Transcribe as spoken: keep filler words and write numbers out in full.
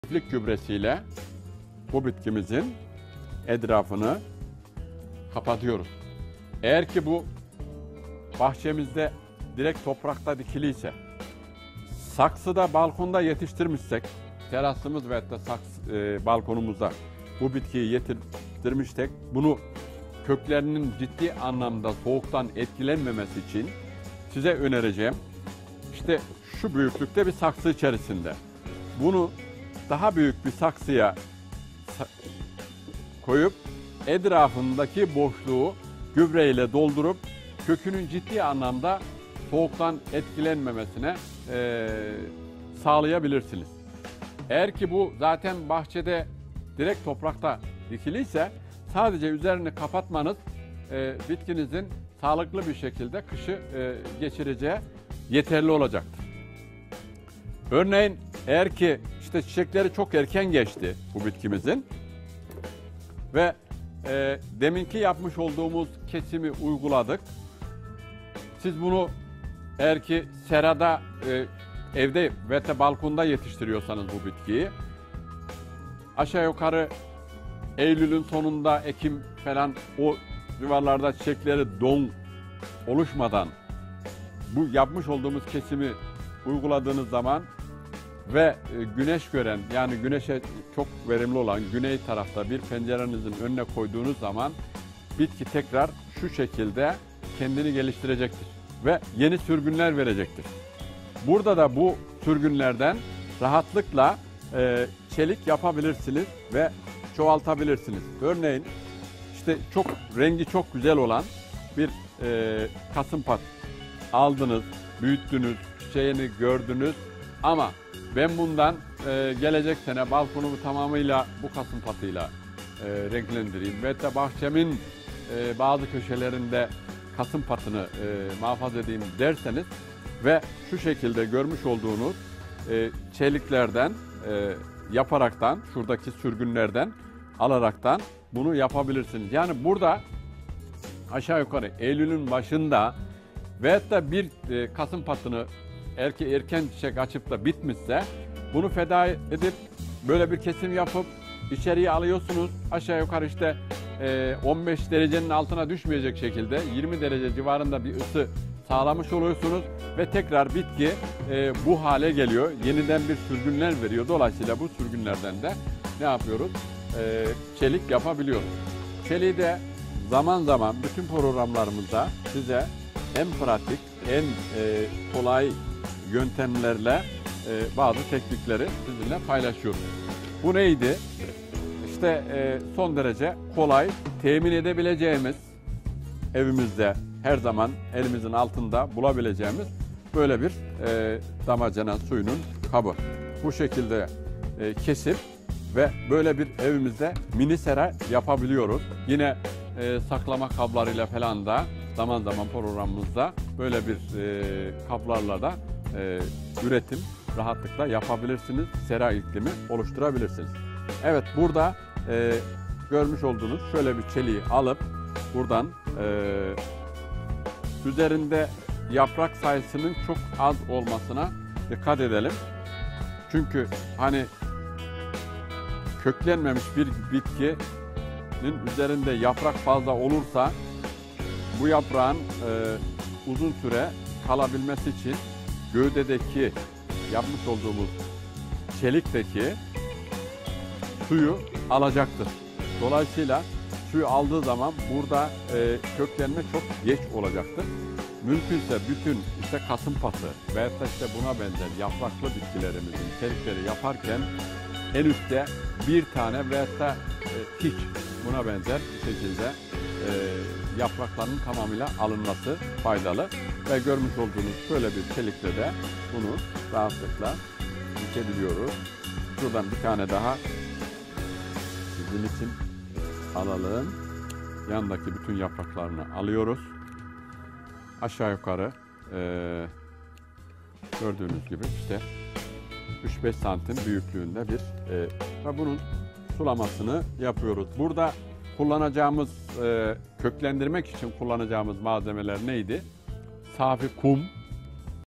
Çiftlik gübresiyle bu bitkimizin etrafını kapatıyoruz. Eğer ki bu bahçemizde direkt toprakta dikiliyse, saksıda, balkonda yetiştirmişsek, terasımız veyahut da saks, e, balkonumuzda bu bitkiyi yetiştirmişsek, bunu köklerinin ciddi anlamda soğuktan etkilenmemesi için size önereceğim. İşte şu büyüklükte bir saksı içerisinde. Bunu daha büyük bir saksıya koyup etrafındaki boşluğu gübreyle doldurup kökünün ciddi anlamda soğuktan etkilenmemesine e, sağlayabilirsiniz. Eğer ki bu zaten bahçede direkt toprakta dikiliyse sadece üzerini kapatmanız e, bitkinizin sağlıklı bir şekilde kışı e, geçireceği yeterli olacaktır. Örneğin eğer ki işte çiçekleri çok erken geçti bu bitkimizin ve e, deminki yapmış olduğumuz kesimi uyguladık. Siz bunu eğer ki serada, e, evde ve de balkonda yetiştiriyorsanız bu bitkiyi aşağı yukarı Eylül'ün sonunda, Ekim falan o civarlarda çiçekleri don oluşmadan bu yapmış olduğumuz kesimi uyguladığınız zaman ve güneş gören, yani güneşe çok verimli olan güney tarafta bir pencerenizin önüne koyduğunuz zaman bitki tekrar şu şekilde kendini geliştirecektir ve yeni sürgünler verecektir. Burada da bu sürgünlerden rahatlıkla e, çelik yapabilirsiniz ve çoğaltabilirsiniz. Örneğin işte çok rengi çok güzel olan bir e, kasımpat aldınız, büyüttünüz, çiçeğini gördünüz ama ben bundan e, gelecek sene balkonumu tamamıyla bu kasımpatıyla e, renklendireyim ve de bahçemin e, bazı köşelerinde kasımpatını e, muhafaza edeyim derseniz ve şu şekilde görmüş olduğunuz e, çeliklerden e, yaparaktan, şuradaki sürgünlerden alaraktan bunu yapabilirsiniz. Yani burada aşağı yukarı Eylül'ün başında veyahut da bir e, kasımpatını erke erken çiçek açıp da bitmişse bunu feda edip böyle bir kesim yapıp içeriye alıyorsunuz. Aşağı yukarı işte e, on beş derecenin altına düşmeyecek şekilde yirmi derece civarında bir ısı sağlamış oluyorsunuz ve tekrar bitki e, bu hale geliyor. Yeniden bir sürgünler veriyor. Dolayısıyla bu sürgünlerden de ne yapıyoruz? E, çelik yapabiliyoruz. Çeliği de zaman zaman bütün programlarımızda size en pratik, en e, kolay yöntemlerle e, bazı teknikleri sizinle paylaşıyoruz. Bu neydi? İşte e, son derece kolay, temin edebileceğimiz, evimizde her zaman elimizin altında bulabileceğimiz böyle bir e, damacana suyunun kabı. Bu şekilde e, kesip ve böyle bir evimizde mini sera yapabiliyoruz. Yine e, saklama kablarıyla falan da zaman zaman programımızda böyle bir e, kaplarla da e, üretim rahatlıkla yapabilirsiniz. Sera iklimi oluşturabilirsiniz. Evet, burada e, görmüş olduğunuz şöyle bir çeliği alıp buradan e, üzerinde yaprak sayısının çok az olmasına dikkat edelim. Çünkü hani köklenmemiş bir bitkinin üzerinde yaprak fazla olursa bu yaprağın e, uzun süre kalabilmesi için gövdedeki yapmış olduğumuz çelikteki suyu alacaktır. Dolayısıyla suyu aldığı zaman burada e, köklenme çok geç olacaktır. Mümkünse bütün işte kasımpatı veyahut da işte buna benzer yapraklı bitkilerimizin çelikleri yaparken en üstte bir tane veyahut da e, hiç buna benzer bir şekilde e, yapraklarının tamamıyla alınması faydalı. Ve görmüş olduğunuz şöyle bir çelikle de bunu rahatlıkla dikebiliyoruz. Şuradan bir tane daha sizin için alalım. Yandaki bütün yapraklarını alıyoruz. Aşağı yukarı e, gördüğünüz gibi işte üç beş santim büyüklüğünde bir e, ve bunun sulamasını yapıyoruz. Burada kullanacağımız, e, köklendirmek için kullanacağımız malzemeler neydi? Safi kum,